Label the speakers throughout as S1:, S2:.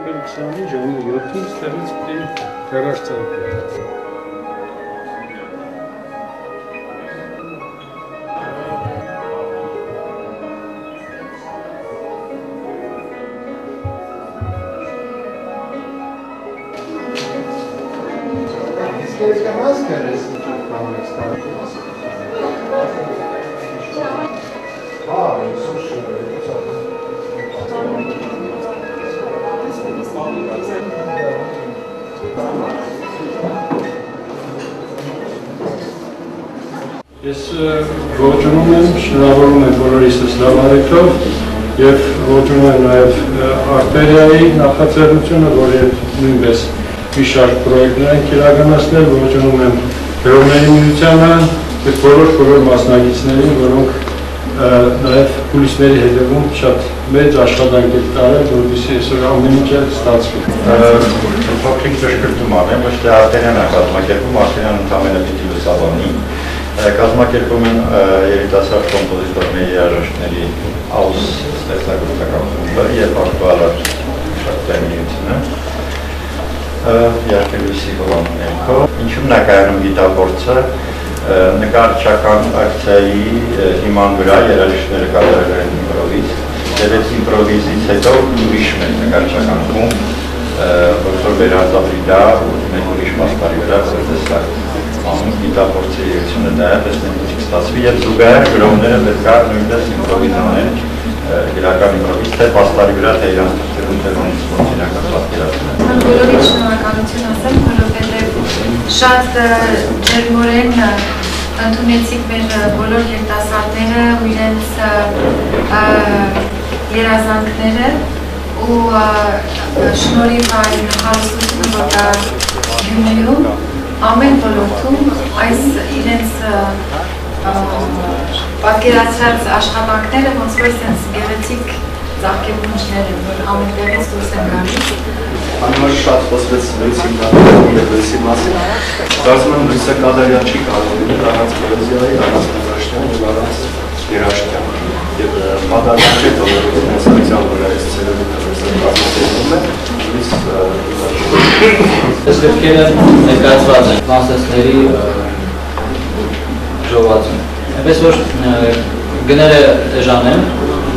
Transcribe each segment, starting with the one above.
S1: նոյեմբեր 20-ի ժամը 7-ին ստեղից պիտի հեռաշ ծաղկի։ Ես ողջունում եմ, շնորհավորում եմ բոլորիս լավ արիքով և ողջունում եմ նաև Արտերիայի նախաձեռնությունը, որի նույնպես մի շարք պրոյեկտներ ենք իրականացնել, ողջունում եմ Գրողների միությանը և բոլոր մասնակիցներին, որոնք նաև կուլիսների հետևում շատ մեծ աշխատանք եք տարել, որովհետեւ այսօր ամեն ինչ ստացվի։
S2: Փոքրիկ ճշգրտում անեմ, ոչ թե Արտերիան է կազմակերպում, Արտերիան ընդամենը պիտի լուսաբանի։ Կազմակերպում են երիտասարդ կոմպոզիտորների երաժիշտների աուս ստեղծագործականությունը և ակտուալար շարքային իհարկե լույսի հովանու ներքո։ Ինչու՞մն է կայանում գիտագործը նկարչական ակցիայի հիման վրա երաժիշտները կատարել են իմպրովիզ, և այդ իմպրովիզից հետո ուրիշ մեր նկարչական խումբ, որ վերածավրի դա մեկ ուրիշ պաստարի վրա որպես անում գիտագործի երությունը դա է, տեսնենք ինչ կստացվի և զուգահեռ գրողները պետք է նույնպես իմպրովիզ անեն, իրական իմպրովիզ, թե պաստարի վրա, թե իրանց թղթերում, թե ոնց ոնց իրական պատկերացնում են։
S3: Բոլորի շնորհակալություն ասեմ, որովհետև շատ ջերմորեն ընդունեցիք մեր բոլոր երիտասարդները ու իրենց երազանքները ու շնորհիվ այն հարստությունը, որ կա Գյումրիում, ամեն ոլորտում այս իրենց պատկերացրած աշխատանքները ոնց որ sense գեղեցիկ ծաղկեբունջներ են, որ ամենտեղից դուրս են գալիս։
S4: Անմար շատ խոսվեց լույսի նկատմամբ և լույսի մասին։ Կարծում եմ լույսը կատարյալ չի կարող լինել առանց պոեզիայի, առանց նկարչության և առանց երաժշտության։ Եվ պատահական չէ, որ մենսանության վրա այս ցելուլի կազմակերպվում է, լույս
S5: Այս գրքերը ներկայացված են ֆրանսիացիների ժողովածուն։ Այնպես որ գները էժան են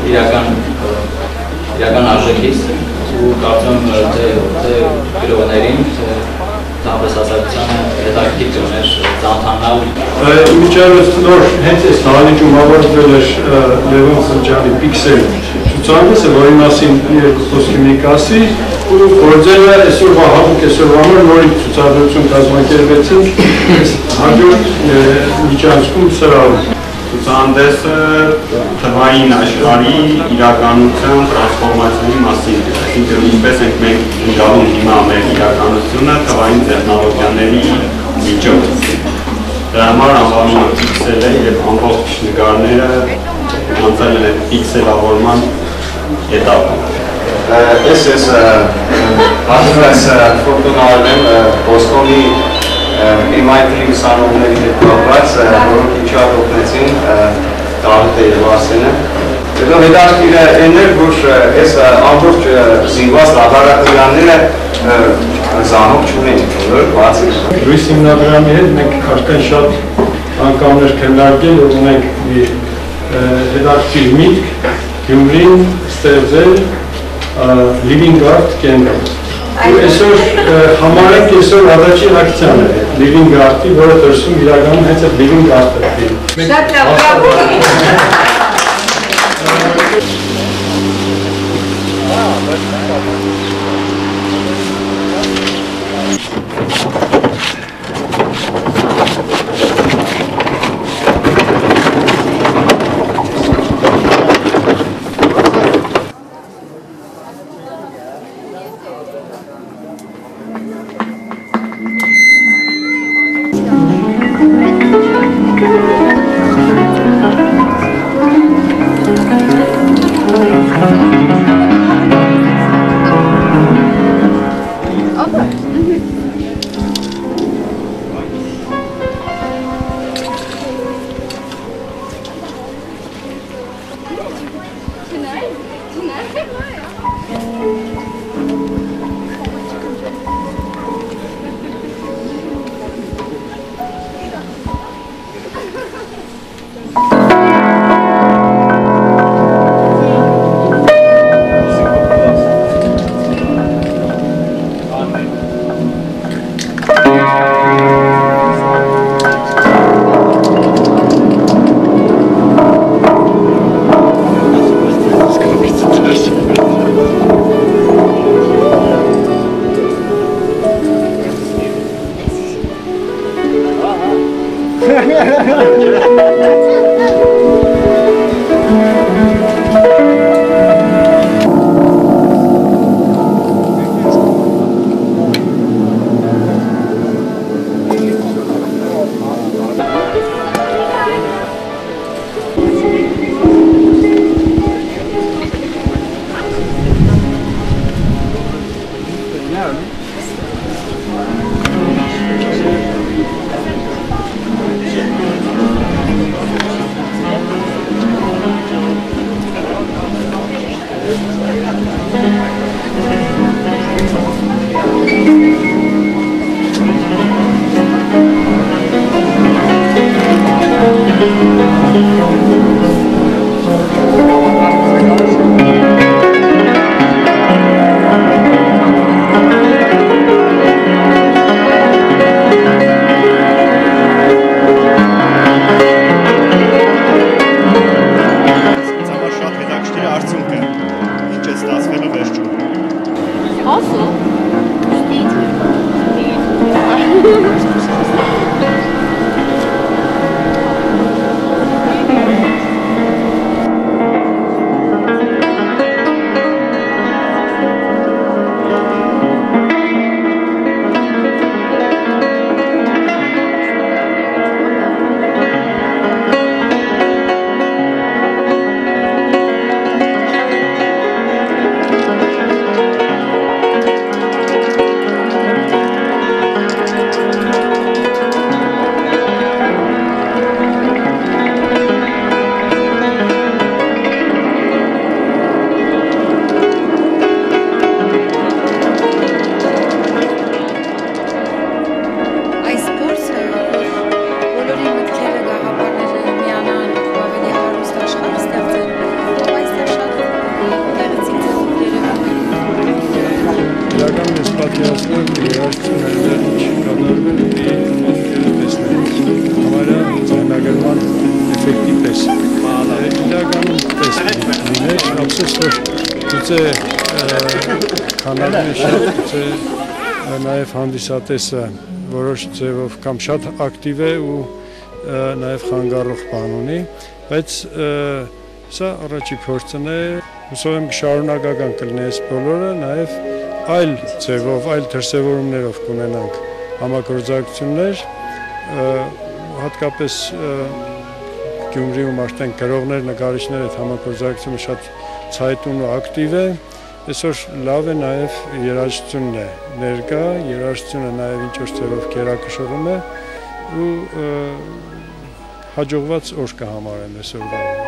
S5: իրական արժեքից ու կարծում թե գրողներին, Համեսասարությանը հետաքրքիր կներ ծանոթանալ։
S1: Իմիջիայլոց նոր հենց այս դահլիճում ավարտվել էր Լևոն Խնջյանի «Պիքսել» ցուցահանդեսը, որի մասին երկու խոսքի մի կասի, ու գործերը այսօրվա հատուկ այսօրվա համար նորից ցուցադրություն կազմակերպեցինք հաջորդ միջանցքում սրահում։
S6: Ցուցահանդեսը թվային աշխարհի իրականության տրանսֆորմացիայի մասին է, այսինքն ինչպես ենք մենք ընկալում հիմա մեր իրականությունը թվային տեխնոլոգիաների միջով։ Դրա համար անվանումը պիքսել է և ամբողջ նկարները անցել են պիքսելավորման էտապը։
S4: Ես հատուկս ֆորտունալ եմ Բոստոնի MIT ուսանողների հետ կապված, որոնք ինչ շատ օգնեցին Դավիթը և Արսենը։ Հետո հետաքրքիր այն էր, որ այս ամբողջ զինված լաբորատորիաները զանոք չունեն, որ բացի։
S1: Լույս հիմնադրամի հետ մենք արդեն շատ անգամներ քննարկել ու ունենք մի հետաքրքիր միտք Գյումրին ստեղծել Living Art կենտրոն։ Այսօր համարենք այսօր առաջին ակցիան է Living Art-ի, որը դրսում իրականում հենց այդ Living Art-ը է։
S3: Շատ լավ, բրավո։
S1: Նաև հանդիսատեսը որոշ ձևով կամ շատ ակտիվ է ու նաև խանգարող բան ունի, բայց սա առաջի փորձն է, հուսով եմ շարունակական կլինի այս բոլորը, նաև այլ ձևով, այլ դրսևորումներով կունենանք համագործակցություններ, հատկապես Գյումրիում արդեն գրողներ, նկարիչներ այդ համագործակցությունը շատ ցայտուն ու ակտիվ է, այսօր լավ է նաև երաժշտությունն է ներկա, երաժշտությունը նաև ինչ-որ ձևով գերակշռում է ու հաջողված օր կհամարեմ այսօրվա